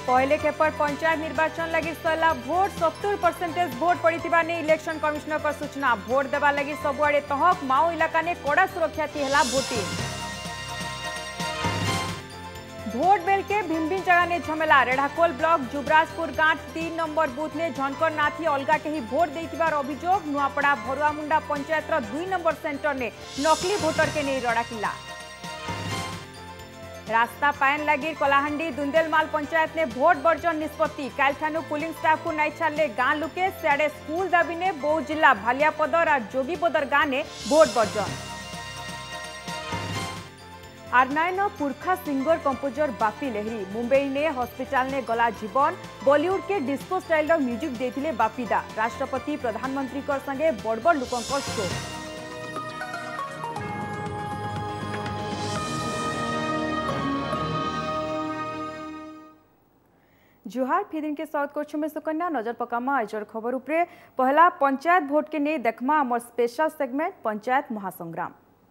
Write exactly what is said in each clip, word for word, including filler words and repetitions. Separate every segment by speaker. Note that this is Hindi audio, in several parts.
Speaker 1: पहले खेपर पंचायत निर्वाचन लगी सरला भोट सत्तर परसेंटेज भोट पड़ता ने इलेक्शन कमिश्नर का सूचना। भोट देवा लगी सबुआड़े तहक माओ इलाका ने कड़ा सुरक्षा है भोटिंग। भोट बेल के भिन्न भिन्न जगह ने झमेला। रेढ़ाखोल ब्लॉक जुबराजपुर गांव तीन नंबर बूथ ने झनकर नाथी अलगा कहीं भोट देथिबार अभियोग। नुआपड़ा भरुआमुंडा पंचायत दुई नंबर सेंटर ने नकली भोटर के नहीं रड़ाकिला। रास्ता पायन लगी कलाहांडी दुंदेलमाल पंचायत ने भोट बर्जन निष्पत्ति। कालठानु पुलिंग स्टाफ को नहीं छाड़े गां लुके। सियाड़े स्कूल दाबी ने बौद्ध जिला भालियापदर और जोगीपदर गांव ने भोट बर्जन। आरनायन पुरखा सिंगर कंपोजर बापी लहरी मुंबई ने हॉस्पिटल ने गला जीवन। बॉलीवुड के डिस्को स्टाइल म्यूजिक देथिले बापीदा। राष्ट्रपति प्रधानमंत्री कर संगे बड़ बड़ लोकों शो। जुहार फिदिन के स्वागत करछु में सुकन्या। नजर पकामा आजर खबर उपरे। पहला पंचायत भोट के नहीं देखमा हमर स्पेशल सेगमेंट पंचायत महासंग्राम।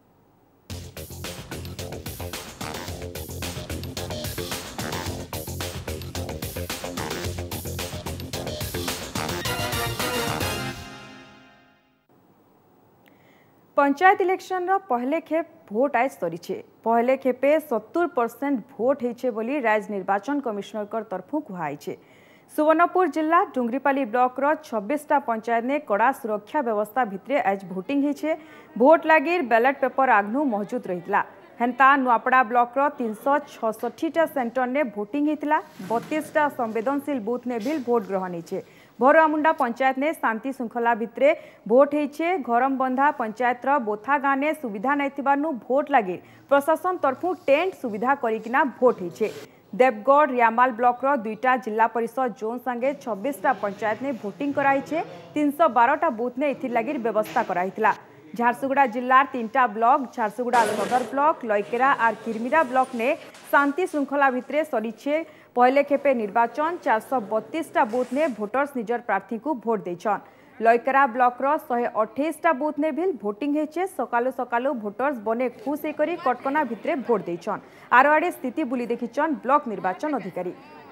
Speaker 1: पंचायत इलेक्शन रो पहले खेप भोट आज सरी छे। पहले खेपे सत्तर परसेंट भोट होइछे बोली राज्य निर्वाचन कमिश्नर कर तरफु कुहाई छे। सुवर्णपुर जिला डुंगरीपाली ब्लॉक रो छब्बीस टा पंचायत ने कड़ा सुरक्षा व्यवस्था भितरे आज भोटिंग होइछे। भोट लागिर बैलेट पेपर आग्नु मौजूद रहितला। हेंता नुआपड़ा ब्लॉक रो तीन सौ छसठी टा सेंटर ने भोटिंग होइतला। बत्तीस टा संवेदनशील बूथ ने भी भोट ग्रहण होइछे। भरुआमुंडा पंचायत ने शांति श्रृंखला भितरे भोट होइछे। घरमबंधा पंचायत रो बोथा गाँव ने सुविधा नहीं भोट लगे प्रशासन तरफु टेंट सुविधा करिकिना भोट होइछे। देवगढ़ रियामाल ब्लॉक रो दुईटा जिला परिषद जोन संगे छब्बीस टा पंचायत ने भोटिंग कराइछे। तीन सौ बारह टा बूथ ने इथिर लगी व्यवस्था कराइथिला। झारसुगुड़ा जिलार तीनटा ब्लॉक झारसुगुड़ा सदर ब्लॉक लयकेरा और किरमिरा ब्लॉक ने शांति श्रृंखला भितरे सरीछे। पहले खेपे निर्वाचन चार सौ बत्तीस टा बूथ ने भोटर्स निजर प्रार्थी को भोट देछन। लयकेरा ब्लॉक रो एक सौ अट्ठाईस टा बूथ ने भी भोटिंग हेचे। सकालु सकालु भोटर्स बने खुश होकर कटकना भितरे भोट देछन। आरो आड़े स्थिति बुली देखिछन ब्लॉक निर्वाचन अधिकारी।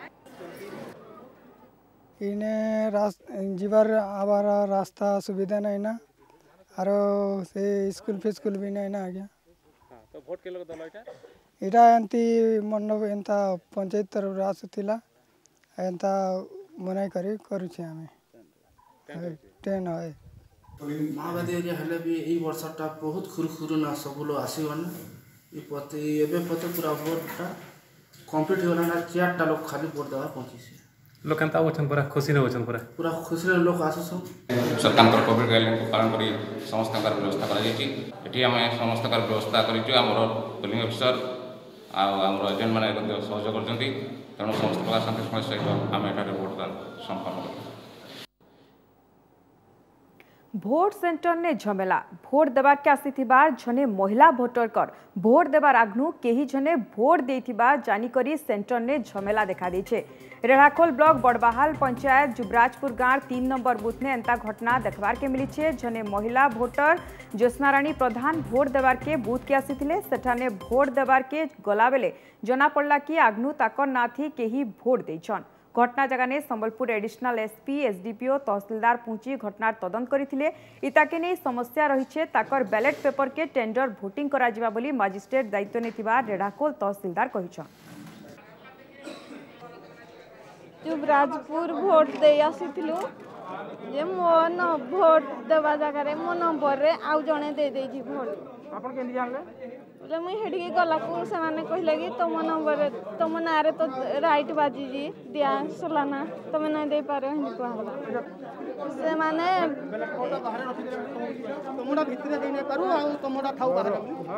Speaker 2: इने जीवार आवार रास्ता सुविधा नहीं ना आरो से स्कूल फी स्कूल भी नहीं ना आज्ञा।
Speaker 3: तो भोट के लोग दल एटा
Speaker 2: इटा एंती मंडप एंता पंचायत तरफ आसुथिला एंता मनाई करी करूछे हमें टेन है
Speaker 4: माओवादी एरिया हेले भी एई वर्षटा बहुत खुरखुरु ना सबलो आसीवन ई पते एबे पते पूरा भोटटा कंप्लीट होला ना चारटा लोग खाली भोट देवा पहुंची
Speaker 3: लोक केनता वचन पूरा खुशी न वचन पूरा
Speaker 4: पूरा खुशी रे लोग आसो
Speaker 5: सरकार तर कोविड गाइडलाइन को पालन करी समस्त प्रकार व्यवस्था करा जेटी एटी हम समस्त प्रकार व्यवस्था करिजो हमर पोलिंग ऑफिसर आ हमर एजेंट माने सहयोग करजंती तेणु समस्त प्रकार शांति सहित आम एठारे भोटदान संपन्न करू।
Speaker 1: भोट सेंटर ने झमेला। भोट देवार के आसीथिबार जने महिला भोटर कर भोट देवार आग्नु केही जने भोट देथिबा जानिकरी सेंटर ने झमेला देखा देछे। रेढ़ाखोल ब्लॉक बड़बाहाल पंचायत जुबराजपुर गाँव तीन नंबर बूथ ने एंता घटना देखबार के मिली छे। जने महिला भोटर ज्योत्सनाराणी प्रधान भोट देवार के बूथ के आसीथिले। सेठाने भोट देवार के गला बेले जना पड़ला कि आग्नु ताकर नाथी केही भोट देछन। घटना जगह ने संबलपुर एडिशनल एसपी एसडीपीओ तहसीलदार पहुंची घटनार तदंत करथिले। इताके नहीं समस्या रही ताकर बैलेट पेपर के टेंडर भोटिंग करा जिबा बोली मजिस्ट्रेट दायित्व नेथिबा रेढ़ाखोल तहसीलदार कहिछन।
Speaker 6: जुबराजपुर भोट दे आसीथिलु जे मोन भोट देवा जगह रे मो नंबर रे आउ जणे दे देजी भोट
Speaker 3: आपण केंदी जानले
Speaker 6: बोले मुई हेडी गला को से माने कहले कि तुम नंबर तुम नारे तो राइट बाजी जी दिया सलाना तुम नहीं दे पारे हिन कहला से माने
Speaker 2: तुमडा भितरे दे नै पारू आ तुमडा थाउ बाहर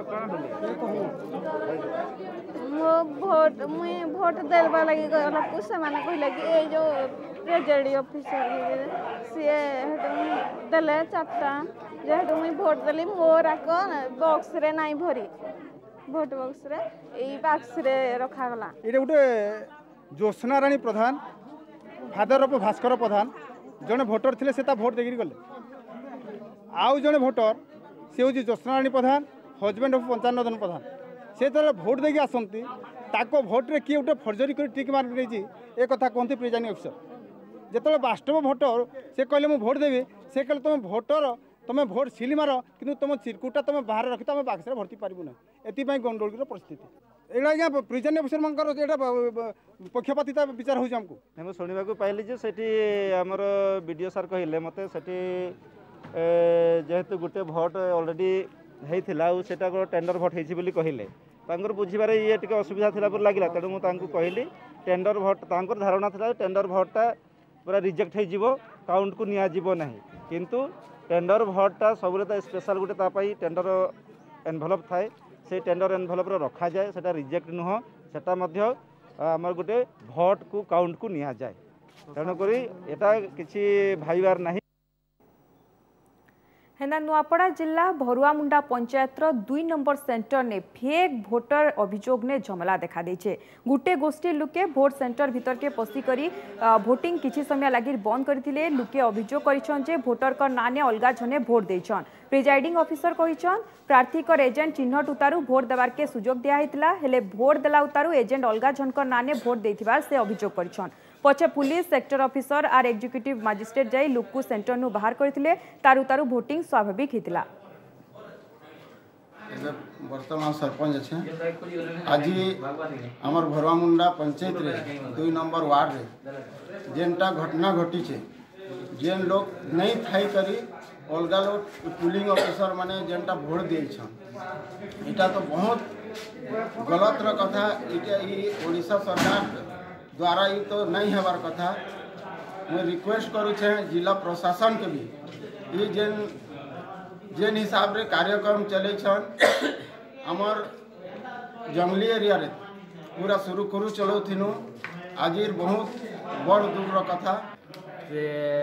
Speaker 6: मो भोट मुई भोट देलबा लगी गला को से माने कहले कि ए जो ट्रेजरी ऑफिसर सी हेड देले चारटा जेहेतु मुई भोट देली मोर आक बॉक्स रे नाई भरी भोट बॉक्स रे एई बॉक्स रे रखा गला।
Speaker 7: एटा गुटे ज्योत्सनाराणी प्रधान फादर ऑफ भास्कर प्रधान जने भोटर थिले सेता भोट देगिरी गले। आउ जने भोटर से होची ज्योत्सनाराणी प्रधान हजबैंड ऑफ पंचानन प्रधान से तो भोट देगी आसंती ताको भोट रे किए गोटे फर्जरी कर टिक मार्क देछि ए कथा कहते प्रिजाइडिंग अफिसर जेतले वास्तव भोटर से कहले मु भोट देबी से कहले तुम भोटर तुम भोट सिल मार कि तुम चिरकुटा तुम बाहर रखी तुम बाक्स भर्ती पारू ना एपाई गंडोल परिस्थिति एटा आज्ञा प्रिजाइडिंग अफिसर मंकर पक्षपातिता विचार हो
Speaker 8: मुझे शुणा पाइली जे सेठी आमर बीडीओ सर कहले मत सेठी जेहेतु गोटे भोट अलरेडी होता सेटा टेंडर भोट होती कहले बुझे ये टे असुविधा थी लगे तेणु मुझे कहली टेंडर भोट तांकर धारणा था टेंडर भोटा पूरा रिजेक्ट हो काउंट को नियाजिब ना किंतु टेंडर भोटा सब स्पेशल गोटे टेंडर एनभलप थाए से टेंडर एनभलप रखा जाए सेटा रिजेक्ट नुह सेटा मध्य आमर गोटे भोट को काउंट को निया जाए तेणुक एटा किसी भाईबार नहीं।
Speaker 1: हेना नुआपड़ा जिला भरुआमुंडा पंचायत दुई नंबर सेंटर ने फेक भोटर अभियोग ने झमला देखा देछे। गुटे गोष्ठी लुके भोट सेंटर भीतर के पशिकरी भोटिंग किछि समय लागि बंद करथिले लुके अभियोग करिछन जे भोटर का नाने अलगा जने भोट देछन। प्रिजाइडिंग ऑफिसर कहिछन प्रार्थी कर एजेंट चिन्हट उतारू भोट देवार के सुजोग दिया हितला हेले भोट देला उतारू एजेंट अलगा जनकर नाने भोट देथिबार से अभियोग करिछन। पछे पुलिस सेक्टर ऑफिसर आर एग्जीक्यूटिव मजिस्ट्रेट जाई लुकु सेंटर नु बाहर करथिले तारु तारु भोटिंग स्वाभाविक हितला।
Speaker 9: वर्तमान सरपंच अच्छे आज आमर भरुआमुंडा पंचायत रे दुई नंबर वार्ड रे जेनटा घटना घटी छे जेन लोग नहीं थाई करी अलगा लोग पुलिंग ऑफिसर माने जेनटा भोट दिए इटा तो बहुत गलत र कथा इटा ई ओडिशा सरकार द्वारा ये तो नहीं हबार कथा मैं रिक्वेस्ट करुचे जिला प्रशासन के भी ये जेन जेन हिसाब रे कार्यक्रम चले आमर जंगली एरिया रे पूरा सुरुखुरु चलाउथिनु आज बहुत बड़ दुख कथा
Speaker 10: से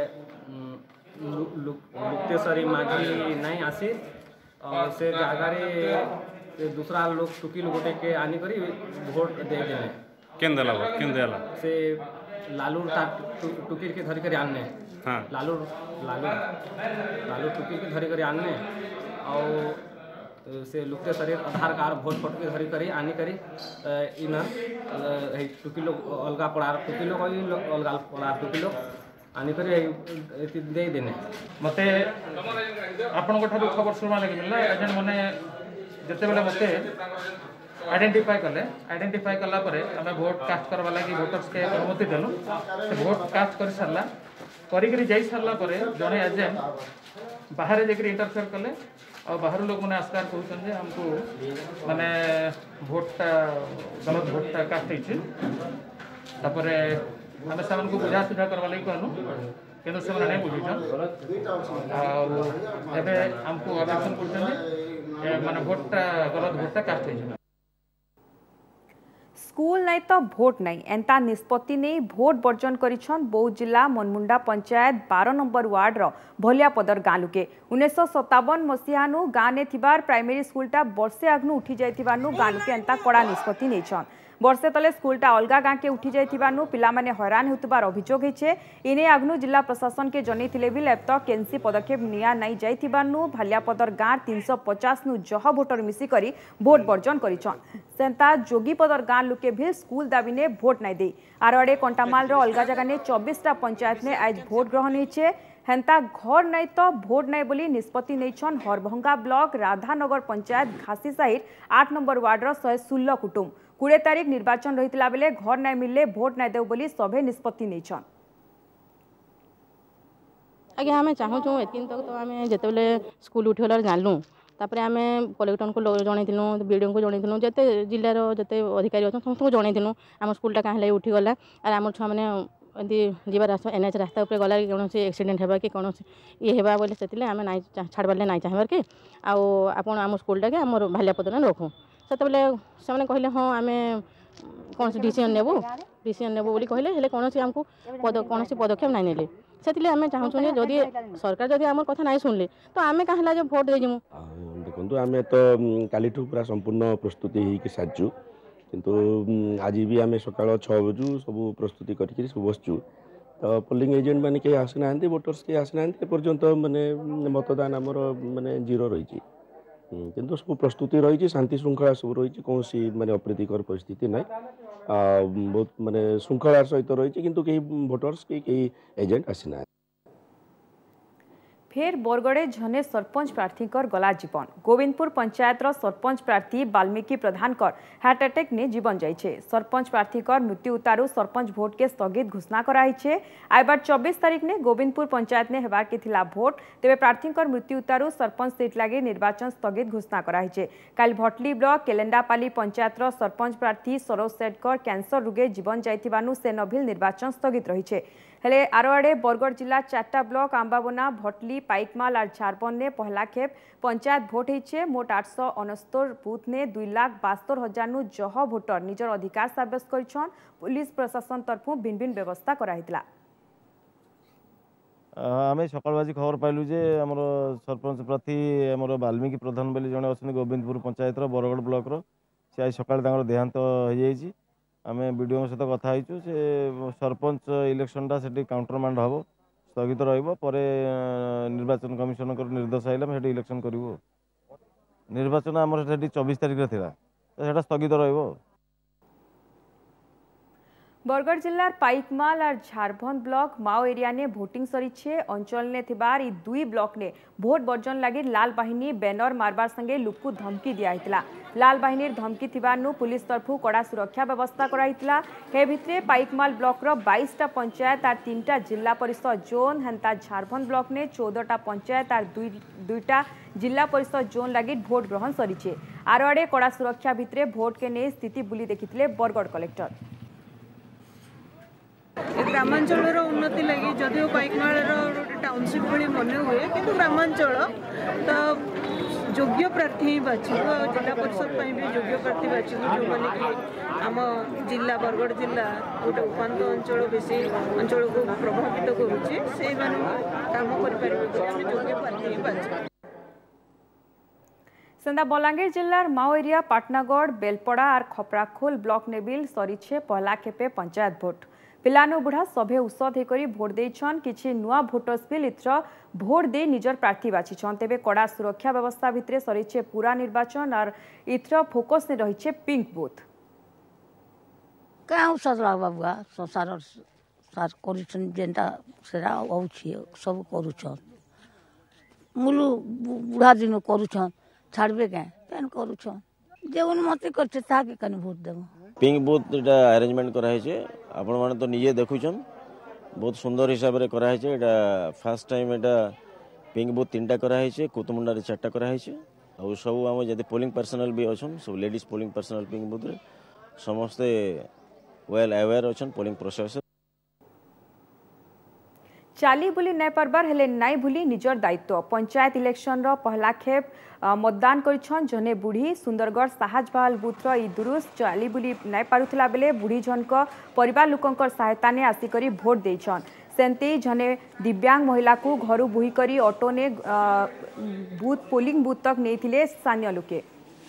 Speaker 10: लुक्तेश्वरी माघी नहीं आसी और से जगार दूसरा लोग टुकी गोटे के आनी करी भोट दे देने
Speaker 3: केन देला केन देला
Speaker 10: से लालू टुकीर के धरी कर आनने हाँ लालू लालू लालू टुकीर के धरी कर आनने और से लुकते शरीर आधार कार्ड भोट फोटो के धरी करी आनी करी इन टुकी लोग अलगा पड़ा टुकी लोग अलगा पड़ा टुकी लोग आनी करी दे देने
Speaker 11: मते आपण ठार खबर शुणा लगे मिलला एजेंट मैंने जिते बेले मते आइडेंटिफाई कले आइडेंटिफाई कला परे आमे भोट कास्ट करवा लगी वोटर्स के अनुमति देलु से भोट कास्ट कर सारला करी करी जाई सारला परे जने एजेंट बाहर जेकरी इंटरफेयर कले और बाहर लोग मैंने आस्कार कहउछन जे हमको माने भोटटा गलत भोटटा कास्ट होइछ तापरे हमें सामान को बुझा सुझा करवा लगी कहनु केंद्र से नहीं बुझीछन और एबे हमको ऑब्जेक्शन करछन जे माने भोटटा गलत भोटटा कास्ट होइछ
Speaker 1: स्कूल नहीं तो भोट नहीं एंता निष्पत्ति नहीं भोट बर्जन करिछन बौद्ध जिला मनमुंडा पंचायत बारह नंबर वार्ड रो भलियापदर गाँ लुके उन्नीस सत्तावन मसीहानु गाँ ने थिबार प्राइमरी स्कूलटा वर्षे आगनु उठी जाइथिबानु गाँ लुके एंता कड़ा निष्पत्ति नैछन वर्षे तले स्कूलटा अलगा गाँ के उठी जाइथिबानु पिलामाने हैरान होतबार अभियोग होइछे इने आगनु जिला प्रशासन के जनैथिले भी लैपटॉप केनसी पदक्षेप निया नहीं जाइथिबानु भालियापदर गाँ तीन सौ पचास नु जह भोटर मिसी करी भोट बर्जन करिछन सेंता जोगीपदर गाँ लुके भी स्कूल दाबी ने भोट नहीं दे आर आड़े कंटामाल रो अलगा जगह ने चौबीस टा पंचायत ने आज भोट ग्रहण होइछे हेंता घर नहीं तो भोट नहीं बोली निष्पत्ति नैछन हरभंगा ब्लॉक राधानगर पंचायत घासी साहिर आठ नंबर वार्ड रो शहे षोलह कुटुंब कोड़े तारीख निर्वाचन रही बेले घर नहीं मिलले भोट नहीं देव बोली सभे निष्पत्ति नैछन
Speaker 12: आगे आम चाहूँ एतिन तक तो आम जिते स्कूल उठिगला जानलु तापर आम कलेक्टर को जनइलु बीडीओ को जनइलु जिते जिलार जिते अधिकारी अच्छा समस्त जनइलु आम स्कूलटा कहीं उठिगला आर आम छुआ मैंने एमती जीवार रास्ता एनएच रास्ता उपर गला कौन एक्सीडेंट होगा कि कौन ये होगा बोले से आम ना छाड़बार ना चाहबार कि आपन आम स्कूलटा के आम भालियापदर रखू से से कहले हाँ आम कौन डिसीजन नेबू डिसीजन नेबू बोली कहले हेले कौन आमको पद कौन पदक्षेप नहीं नेले से आम चाहूँ जदि सरकार जदि आम कथा नहीं शुणिले तो आम कहीं जो भोट देजिमु
Speaker 13: देखो आम तो काली पूरा संपूर्ण प्रस्तुति होगी साजु किंतु आज भी आम सका छः बजू सब प्रस्तुति करके सब बसचु तो पोलिंग एजेंट मैंने कहीं आसीना वोटर्स कहीं आसीना पर्यंत माने मतदान आमर माने जीरो रही किंतु सब प्रस्तुति रही शांति श्रृंखला सब रही कौन सी माने अप्रीतिकर परिस्थिति ना बहुत माने श्रृंखला सहित रही किंतु कई भोटर्स कई एजेंट आसीना
Speaker 1: फेर बरगड़े झने सरपंच प्रार्थी गला जीवन गोविंदपुर पंचायत सरपंच प्रार्थी वाल्मीकि प्रधान हार्ट अटैक ने जीवन जाइए सरपंच प्रार्थी मृत्यु उतारू सरपंच भोट के स्थगित घोषणा कराई आइबार चौबीस तारीख ने गोविंदपुर पंचायत ने हेबार के थिला भोट तेरे प्रार्थी मृत्यु उतारू सरपंच सीट लगे निर्वाचन स्थगित घोषणा कराई काल भटली ब्लॉक केलेंडापाली पंचायत सरपंच प्रार्थी सरोज सेठकर कैंसर रोगे जीवन जाइथिबानु से नभिल निर्वाचन स्थगित रही हेले आर आड़े बरगढ़ जिला चार्टा ब्लॉक आंबाबोना भटली पाइकमाल और झारबन ने पहला खेप पंचायत भोट होइछे मोट आठ सौ उनहत्तर बूथ ने दुई लाख बास्तर हजार नु जह भोटर निजर अधिकार सब्यस्त करिछन पुलिस प्रशासन तरफु भिन्न भिन्न व्यवस्था कराइतला
Speaker 8: आम सकाल बाजी खबर पाइलु जे आमर सरपंच प्रार्थी आमर वाल्मीकि प्रधान बोली जड़े अच्छा गोविंदपुर पंचायत बरगढ़ ब्लॉक से आज सकाल देहांत हो जाइए आम विडीओ सहित कथा होइछु से सरपंच इलेक्शनटा से काउंटरमांड हम स्थगित रही निर्वाचन कमिशन निर्देश आइला से इलेक्शन करूँ निर्वाचन आमर से चौबीस तारीख थी तो स्थगित रही
Speaker 1: बरगढ़ जिलार पाइकमाल और झारबन ब्लॉक माओ एरिया ने भोटिंग सरीछे अंचल ने थिबार दुई ब्लॉक ने भोट बर्जन लगी लाल बाहिनी बैनर मारबार संगे लुकु धमकी दिया लाल बाहिनी धमकी थिबारनु पुलिस तरफु कड़ा सुरक्षा व्यवस्था कराइतला हे भितरे पाइकमाल ब्लॉक रो बाईस टा पंचायत और तीन टा जिला परिषद जोन हेंता झारबन ब्लॉक ने चौदह टा पंचायत और दुई दुईटा जिला परिषद जोन लगी भोट ग्रहण सरीछे आर आड़े कड़ा सुरक्षा भितरे भोट के नहीं स्थिति बुली देखिथिले बरगढ़ कलेक्टर
Speaker 14: ग्रामांचल उन्नति लगी जदिव पाइकमाल टाउनशिप भली मन हुए कि ग्रामांचल तो योग्य प्रार्थी बाछू जिला परिषद भी योग्य प्रार्थी बाछू जो मैंने कि आम जिला बरगढ़ जिला गोटे उपात अंचल बेसी अंचल को प्रभावित करुचे से काम कर योग्य प्रार्थी बाछू
Speaker 1: सेंदा बलांगीर जिलार माओ एरिया पाटनागढ़ बेलपड़ा और खपराखोल ब्लॉक नेबिल सरीछे पहला खेपे पंचायत भोट पिलानु बुढ़ा सभे उत्सव होकर भोट देछन किछि नुआ भोटर्स बिल इथर भोट दे निजर प्रार्थी बाछिछन तेबे कड़ा सुरक्षा व्यवस्था भितरे सरीछे पूरा निर्वाचन और इथर फोकस ने रहिछे पिंक बूथ
Speaker 15: क्या सदला बाबुआ संसार सार करिछन जेंटा सेरा होछि सब करूछन मुलु बुढ़ा दिन करूछन छाड़बे के केन करूछन जेवन मते करछे ताके कने भोट देबो
Speaker 16: पिंक बूथ इटा अरेंजमेंट कराई छे आपण माने तो निजे देखुछन बहुत सुंदर हिसाब रे कराई छे एटा फर्स्ट टाइम एटा पिंक बूथ तीनटा कराई छे कुतमुंडा रे चारटा कराई छे और सब हम जदि पोलिंग पर्सनल भी अछन सब ladies polling personal pink booth रे समस्त वेल अवेयर अछन पोलिंग प्रोसेस
Speaker 1: चाली बुली नाई पारबार हेले नाई भूली निजर दायित्व पंचायत इलेक्शन रो पहला खेप मतदान करिछन जने बुढ़ी सुंदरगढ़ साहजबहाल बूथ रो दुरुस चाली बुली नाई पारुथला बेले बुढ़ी जनक परिवार लोकंकर सहायता ने आसिकरी भोट देछन सेंते जने दिव्यांग महिला को घरु बुही करी ऑटो ने बूथ पोलिंग बूथ तक नेथिले स्थानीय लोके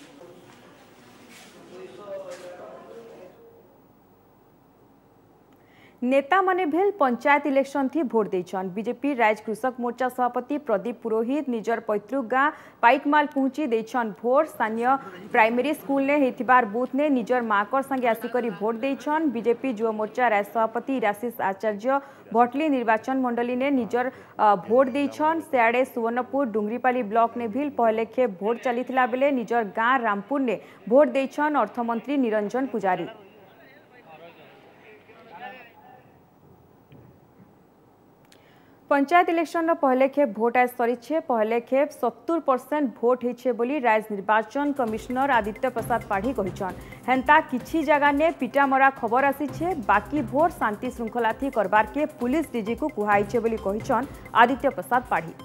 Speaker 1: नेता माने भेल पंचायत इलेक्शन थी भोट देछन बीजेपी राज्य कृषक मोर्चा सभापति प्रदीप पुरोहित निजर पैतृक गाँ पाइकमाल पहुंची देछन भोट स्थानीय प्राइमरी स्कूल ने हेतिबार बूथ ने निजर माकर संगे आसिकरी भोट देछन बीजेपी युवा मोर्चा राज्य सभापति राशिष आचार्य भटली निर्वाचन मंडली ने निजर भोट देछन सियाड़े सुवर्णपुर डुंगरीपाली ब्लॉक ने भी पहले खेप भोट चलीथिला बेले निजर गाँ रामपुर ने भोट देछन अर्थमंत्री निरंजन पुजारी पंचायत इलेक्शन पहले खेप भोट आज सरीछे पहले खेप सत्तर परसेंट भोट होइछे बोली राज्य निर्वाचन कमिश्नर आदित्य प्रसाद पाढ़ी कहिछन हेंता किछि जगह ने पिटामरा खबर आसीछे बाकी भोट शांति श्रृंखला थी करबार के पुलिस डीजी को कुहाइछे बोली कहिछन आदित्य प्रसाद पाढ़ी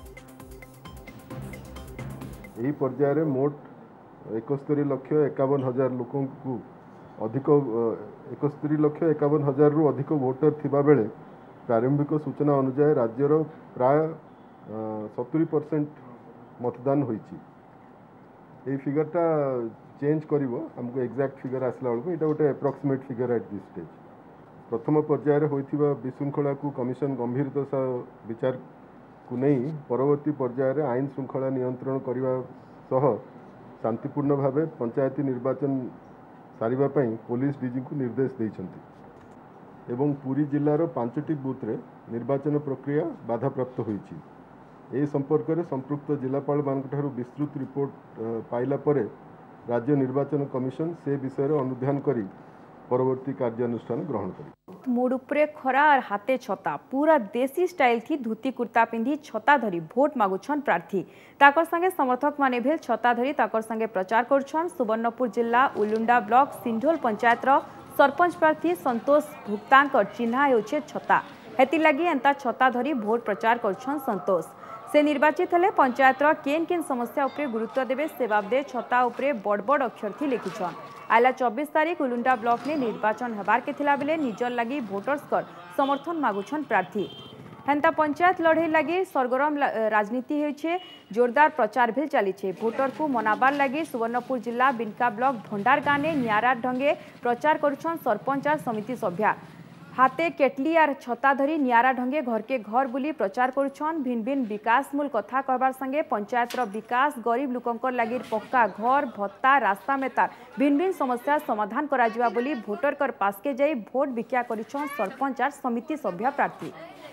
Speaker 17: एही पर्याय रे मोट इकहत्तर लाख इक्यावन हजार लोकन को अधिक इकहत्तर लाख इक्यावन हजार रु अधिक वोटर थिबा बेले प्रारंभिक सूचना अनुसार राज्यर प्राय सत्तरी परसेंट मतदान होइछि फिगरटा चेंज करिवो हमको एक्जाक्ट फिगर आसला बेलू यहाँ गोटे approximate figure at this stage प्रथम पर्यायर होइथिबा विशृंखला को कमिशन गंभीरता सह विचार को नहीं परवर्ती पर्यायर आईन श्रृंखला नियंत्रण करने सह शांतिपूर्ण भाव पंचायती निर्वाचन सारिबा पई पुलिस डीजी को निर्देश देइछंती एवं पुरी जिल्लार पांचटी बूथ रे निर्वाचन प्रक्रिया बाधाप्राप्त होईछि। ए संपर्क में संपृक्त जिलापाल मानकठारु विस्तृत रिपोर्ट पाइला परे राज्य निर्वाचन कमिशन से विषय अनुध्यान करी परवर्ती कार्यानुष्ठान ग्रहण करी।
Speaker 1: मुड उपरे खरा और हाथे छता पूरा देसी स्टाइल थी धोती कुर्ता पिंधि छता धरी भोट मागुछन प्रार्थी ताकर संगे समर्थक माने भेल छता धरी ताकर संगे प्रचार करछन। सुवर्णपुर जिला उलुंडा ब्लॉक सिंढोल पंचायत रो सरपंच प्रार्थी संतोष भुक्तांकर चिन्हा होछे छता हेति लगी एंता छता धरी भोट प्रचार करछन संतोष। से निर्वाचित हेले पंचायत रो केन केन समस्या उपरे गुरुत्व देबे से बाबदे छता उपरे बड़ बड़ अक्षर थी लिखिछन। आला चौबीस तारीख उलुंडा ब्लॉक ने निर्वाचन हबार के थिला बेले निजर लगी भोटर्स कर समर्थन मागुछन प्रार्थी। हेंता पंचायत लड़े लगी सरगरम राजनीति होइछे जोरदार प्रचार भी चलीछे। भोटर को मनाबार लगी सुवर्णपुर जिला बिनका ब्लॉक भंडार गाँव ने नियारा ढंगे प्रचार करुछन सरपंच और समिति सभ्या हाथे केटली और छता धरी नियारा ढंगे घर के घर बुली प्रचार करुछन। भिन्न भिन्न विकासमूल कथा कहबार संगे पंचायत रो विकास गरीब लोकंकर लगी पक्का घर भत्ता रास्ता मेतार भिन्न भिन्न समस्या समाधान करा जिवा बोली भोटर कर पास के जाई भोट भिक्षा करुछन सरपंच और समिति सभ्य प्रार्थी।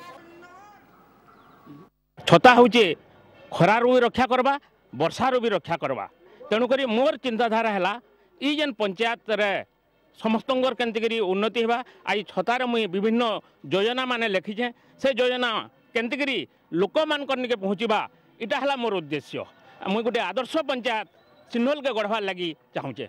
Speaker 18: छता होचे खरारू भी रक्षा करबा वर्षारू भी रक्षा करबा तेणुक मोर चिंताधारा है ई जेन पंचायत रे समस्तंगर केंतिकरी उन्नति होगा आज छतार मुई विभिन्न योजना माने लिखीचे से योजना केंतिकरी लोक मान के पहुँचवा इटा है मोर उद्देश्य। मुई गोटे आदर्श पंचायत सिंधोल के गढ़वार लगी चाहूचे।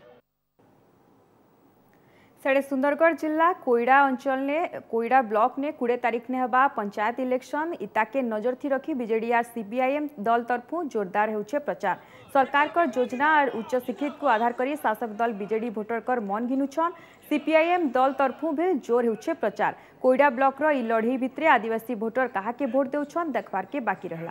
Speaker 1: साढ़े सुंदरगढ़ जिला कोईडा अंचल ने कोईडा ब्लॉक ने कोड़े तारीख ने हवा पंचायत इलेक्शन इताके नजर थी रखी बीजेडी और सीपीआईएम दल तरफु जोरदार होउछे प्रचार। सरकार कर योजना और उच्च शिक्षित को आधार करी शासक दल बीजेडी भोटर कर मन घिनुछन। सीपीआईएम दल तरफु भी जोर होउछे प्रचार। कोईडा ब्लॉक रो इ लड़ी भितरे आदिवासी भोटर कहा के भोट देउछन देखबार के बाकी रहला।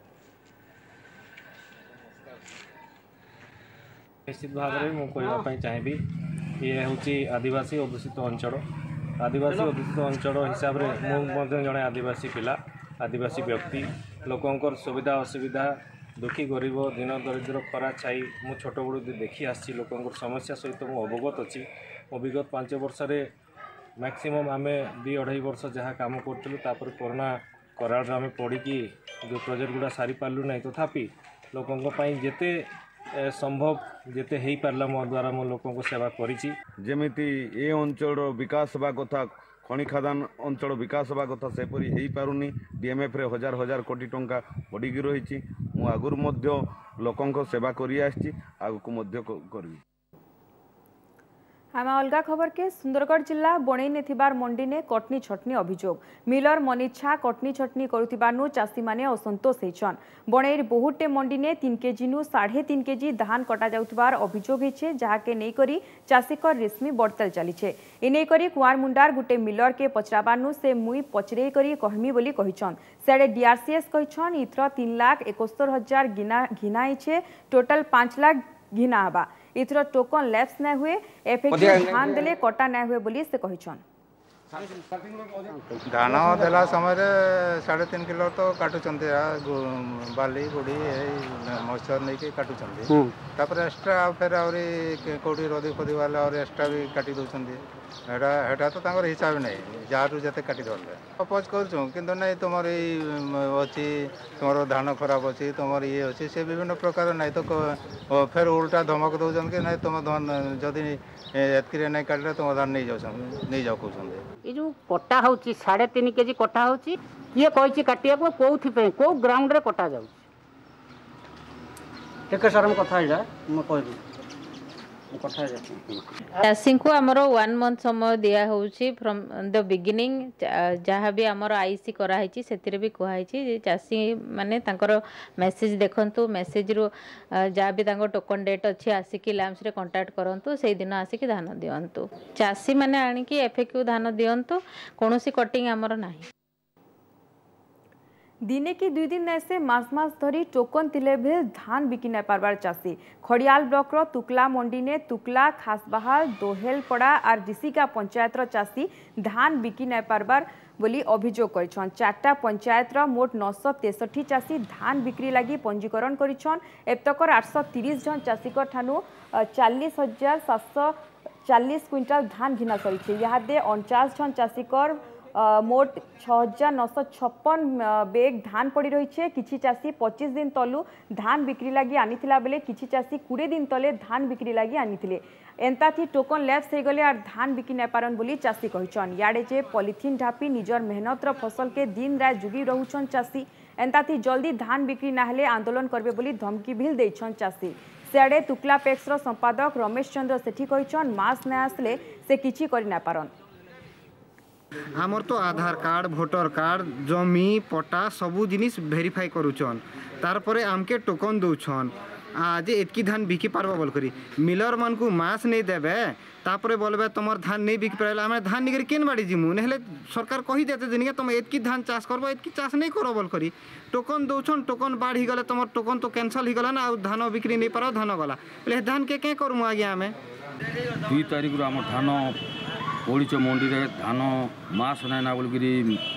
Speaker 19: निश्चित भाव में मु कहबा चाहिए ये हूँ आदिवासी अधूषित अंचल आदिवासी अधूषित अंचल हिसाब से जड़े आदिवासी पिला आदिवासी व्यक्ति लोकंर सुविधा असुविधा दुखी गरीब दिन दरिद्र खरा छाई मु छोट बड़ू देखी आसी लोकंर समस्या सहित मु अवगत अच्छी मो विगत पांच वर्ष मैक्सिमम आम दु अढ़ाई वर्ष जहाँ कम करूँ कोरोना कराड़ आम पड़ी जो प्रोजेक्ट गुड़ा सारी पार्लु ना तथापि लोकों जेते संभव जेते हेई पारला मो द्वारा मो लोकों को सेवा करिछि।
Speaker 20: जेमिति ए अंचल विकास बा कथा खनि खादान अंचल विकास बा कथा सेपरी हेई पारुनी डीएमएफ रे हजार हजार कोटी टंका बडिगी रहिछि मु आगुर मध्य लोकों को सेवा करि आछि आगु मध्य करबी।
Speaker 1: आम अलगा खबर के सुंदरगढ़ जिला बणई ने थिबार मंडी ने कटनी छटनी अभियोग मिलर मनिच्छा कटनी छटनी करुथिबारनु चाषी माने असंतोष हेछन। बणईर बहुटे मंडी ने तीन केजी नु साढ़े तीन केजी धान कटा जाउथबार अभियोग हेछे जहाके नै करी चाषी कर रेशमी बड़तल चलीछे। इनै करी कुआर मुंडार गुटे मिलर के पचराबारनु से मुई पचरे करी कहमी बोली कहिछन। सेडे डीआरसीएस कहिछन इथर तीन लाख इकहत्तर हजार गिना घिनाइछे टोटल पांच लाख घिना हबा इथर टोकन लैप्स न हुए एफएक्यू धान देले कटा न हुए बोली से कहिछन।
Speaker 21: धान देला समय साढ़े तीन किलो तो काटुचंती बाली गुड़ी मॉइस्चर नहीं कि काटुचंती तापर एक्स्ट्रा फिर आउरी कोडी रदी फदी वाला और एक्स्ट्रा भी काटी दउचंती एटा एटा तो तांगर हिसाब नहीं जारू जते काटी दले अपोज करछु किंतु नहीं तुमर ई अछि तुमर धान खराब अछि तुमर ये अछि से विभिन्न प्रकार नहीं तो फिर उल्टा धमक दउचन कि नहीं तुम धान जदी एतकिरे नहीं काटले तुम धान नहीं जाउछन नहीं जाउ कहउछन
Speaker 22: ये जो कटा होची साढ़े तीन केजी कटा होची किए कहिछि काटिया को कोथि पे को ग्राउंड रे कटा जाउ
Speaker 23: टेके सारम कथा आइला म कहबी
Speaker 24: चाषी को आमर वन मंथ समय दिया होची फ्रॉम द बिगिनिंग जहाँ भी आमर आईसी कराई से भी कहुई चाषी माने तांकर मेसेज देखंतु मेसेज रु जहाँ भी तांकर टोकन डेट अच्छी आसिकी लैम्स रे कांटेक्ट करंतु से दिन आसिकी धान दियंतु चाषी माने आनिकी एफएक्यू धान दियंतु कोनोसी कटिंग आमर नाही।
Speaker 1: दिने कि दुई दिन ऐसे मास मास धरी टोकन तिले भी धान बिकी नहीं पारबार चाषी खड़ियाल ब्लॉक रो तुकला मंडी ने तुकला खासबाहार दोहेलपड़ा और डिसिका पंचायत रो चाषी धान बिकी नहीं पारबार बोली अभियोग करिछन। चारटा पंचायत रो मोट नौ सौ तेसठी चाषी धान बिक्री लगी पंजीकरण करिछन। एतकर आठ सौ तीस जन चाषी ठानु चालीस हजार सात सौ चालीस क्विंटाल धान घिना सरी यहाँ अणचाश जन चाषी मोट छः हजार नौ सौ छप्पन बेग धान पड़ी रही है। किछि चाषी पच्चीस दिन तलू धान बिक्री लगी आनीथिला बेले किछि चाषी कोड़े दिन तले धान बिक्री लगी आनीथिले। एंता थी टोकन लैप्स हो गले और धान बिकी नहीं पारन बोली चाषी कहछन। याडे जे पॉलिथीन ढापी निजर मेहनतर फसल के दिन रात जुगी रहुछन चाषी। एंता थी जल्दी धान बिक्री ना हेले आंदोलन करबे बोली धमकी भी देछन चाषी। सियाड़े तुकला पैक्स संपादक रमेश चंद्र सेठी कहछन मास न आसले से किछि करि ना पारन।
Speaker 2: आमर तो आधार कार्ड भोटर कार्ड जमी पट्टा सबू जिनिस भेरीफाई करूछन तारपरे आमके टोकन दौछन आज एतकी धान बिकी पारबा बोल करी मिलर मन को मास नहीं देबे तापरे बोलबे तुमर धान नहीं बिकी पारला आमे धान निकरी केन बाड़ी जिमु नेहले सरकार कहि देते दिन तुम एतकी धान चाष करबो एतकी चाष नहीं करो बोल करी टोकन दौछन टोकन बाढ़ी गले तुमर टोकन तो कैंसल ही गला ना आ धान बिक्री नहीं पारो धान गला ले धान के के करमु आगे आमे
Speaker 4: दुई तारीख रो हम धान ओडिच मंडी रे धान मास नाई ना बोलकरी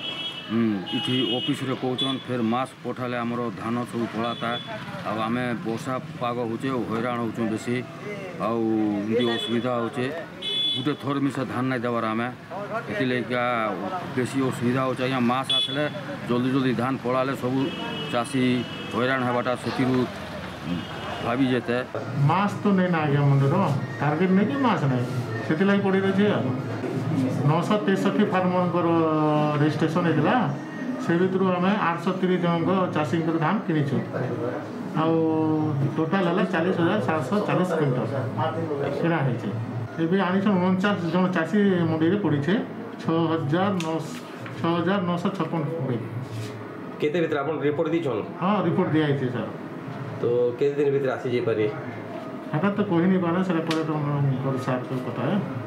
Speaker 4: इठी ऑफिस रे कहछन फिर मास पठाले हमर धान सब पड़ाता अब आम वर्षा पाग होचे हैरान होचु बेसी आउंदी असुविधा होचे गोटे थर मिसा धान नहीं देवार आम एथिलेका बेसी असुविधा होचे आज्ञा मास आसले जल्दी जल्दी धान पड़ाले सब चाषी हैरान हबाटा से भावी जेते
Speaker 5: मास तो नहीं ना आज्ञा मंदिर टार्गेट नहीं कि मास नहीं से लगी पड़ी रही नौ सौ तेसठी फार्म रेजिस्ट्रेशन होता से भर आम आठ सौ तीस जन चाषी धान किणीचु टोटाल है चालीस हजार सात सौ चालीस क्विंटल किणा है आनी उनचास जन चाषी मंडी पड़ी छः हजार नौ छः हजार नौ सौ छप्पन
Speaker 6: केते भीतर आपन रिपोर्ट दीछन
Speaker 5: हाँ रिपोर्ट दिया है सर
Speaker 6: तो केते दिन भीतर आसी जे पारे
Speaker 5: हटा तो कोई नहीं पाना सर पर तो साथ कथा है।